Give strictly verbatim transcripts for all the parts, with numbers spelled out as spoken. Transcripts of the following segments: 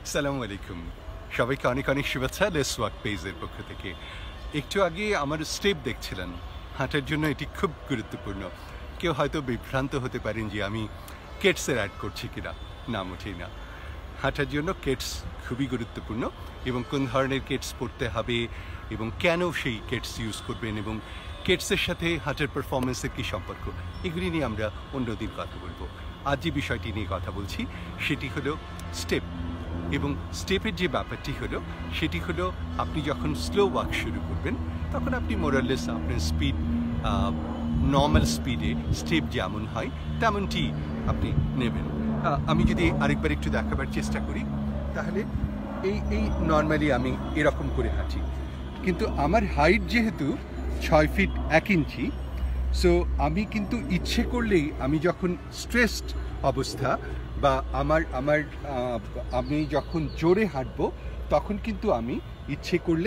সালামু আলাইকুম। সবাইকে অনেক অনেক শুভেচ্ছা লেটস ওয়াক পেজের পক্ষ থেকে। একটু আগে আমার স্টেপ দেখছিলেন, হাঁটার জন্য এটি খুব গুরুত্বপূর্ণ। কেউ হয়তো বিভ্রান্ত হতে পারেন যে আমি কেটসের অ্যাড করছি কিনা, না মোটেই না। হাঁটার জন্য কেটস খুবই গুরুত্বপূর্ণ এবং কোন ধরনের কেটস পরতে হবে এবং কেন সেই কেটস ইউজ করবেন এবং কেটসের সাথে হাঁটার পারফরমেন্সের কী সম্পর্ক, এগুলি নিয়ে আমরা অন্যদিন কথা বলবো। আজ যে বিষয়টি নিয়ে কথা বলছি সেটি হলো স্টেপ। এবং স্টেপের যে ব্যাপারটি হলো সেটি হলো আপনি যখন স্লো ওয়াক শুরু করবেন তখন আপনি মোরাললেস আপনার স্পিড নর্মাল স্পিডে স্টেপ যেমন হয় তেমনটি আপনি নেবেন। আমি যদি আরেকবার একটু দেখাবার চেষ্টা করি তাহলে এই এই নর্মালি আমি এরকম করে হাঁটি, কিন্তু আমার হাইট যেহেতু ছয় ফিট এক ইঞ্চি, সো আমি কিন্তু ইচ্ছে করলেই আমি যখন স্ট্রেসড অবস্থা বা আমার আমার আমি যখন জোরে হাঁটবো তখন কিন্তু আমি ইচ্ছে করলে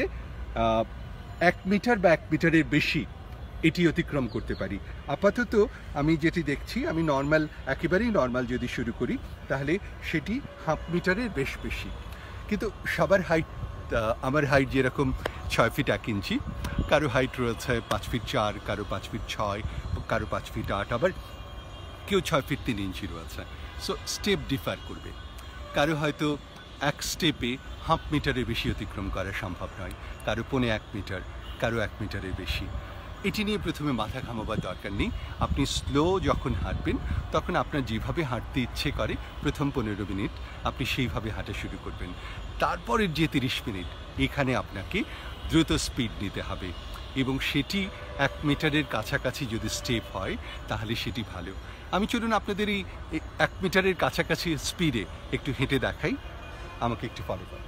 এক মিটার বা এক মিটারের বেশি এটি অতিক্রম করতে পারি। আপাতত আমি যেটি দেখছি আমি নর্মাল একেবারেই নর্মাল যদি শুরু করি তাহলে সেটি হাফ মিটারের বেশ বেশি। কিন্তু সবার হাইট, আমার হাইট যেরকম ছয় ফিট এক ইঞ্চি, কারো হাইট রয়েছে পাঁচ ফিট চার, কারো পাঁচ ফিট ছয়, কারো পাঁচ ফিট আট, আবার কেউ ছয় ফিট তিন ইঞ্চি রয়েছে। সো স্টেপ ডিফার করবে। কারো হয়তো এক স্টেপে হাফ মিটারের বেশি অতিক্রম করা সম্ভব নয়, কারো পৌনে এক মিটার, কারো এক মিটারের বেশি। এটি নিয়ে প্রথমে মাথা ঘামাবার দরকার নেই। আপনি স্লো যখন হাঁটবেন তখন আপনার যেভাবে হাঁটতে ইচ্ছে করে প্রথম পনেরো মিনিট আপনি সেইভাবে হাঁটা শুরু করবেন। তারপরের যে তিরিশ মিনিট এখানে আপনাকে দ্রুত স্পিড নিতে হবে এবং সেটি এক মিটারের কাছাকাছি যদি স্টেপ হয় তাহলে সেটি ভালো। আমি চলুন আপনাদের এই এক মিটারের কাছাকাছি স্পিডে একটু হেঁটে দেখাই, আমাকে একটু ফলো করুন।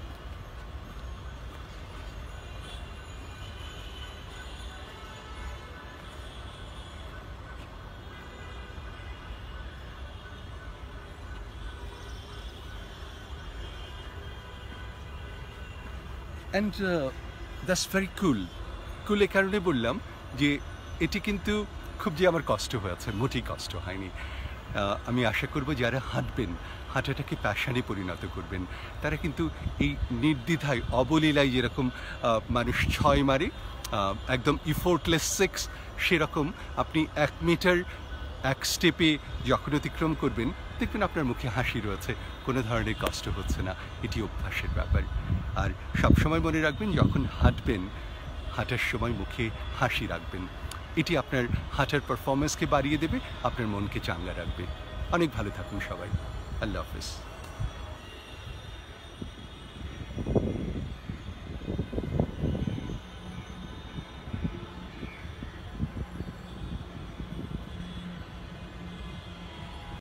And that's very cool. Cool এ কারণে বললাম যে এটি কিন্তু খুব যে আমার কষ্ট হয়েছে, মোটেই কষ্ট হয়নি। আমি আশা করব যারা হাঁটবেন, হাঁটাটাকে প্যাশনে পরিণত করবেন, তারা কিন্তু এই নির্দ্বিধায় অবলীলায় যেরকম মানুষ ছয় মারে একদম ইফোর্টলেস সিক্স, সেরকম আপনি এক মিটার এক স্টেপে যখন অতিক্রম করবেন দেখবেন আপনার মুখে হাসি রয়েছে, কোনো ধরনের কষ্ট হচ্ছে না। এটি অভ্যাসের ব্যাপার। আর সবসময় মনে রাখবেন যখন হাঁটবেন হাঁটার সময় মুখে হাসি রাখবেন। এটি আপনার হাঁটার পারফরমেন্সকে বাড়িয়ে দেবে, আপনার মনকে চাঙ্গা রাখবে। অনেক ভালো থাকুন সবাই। আল্লাহ হাফেজ।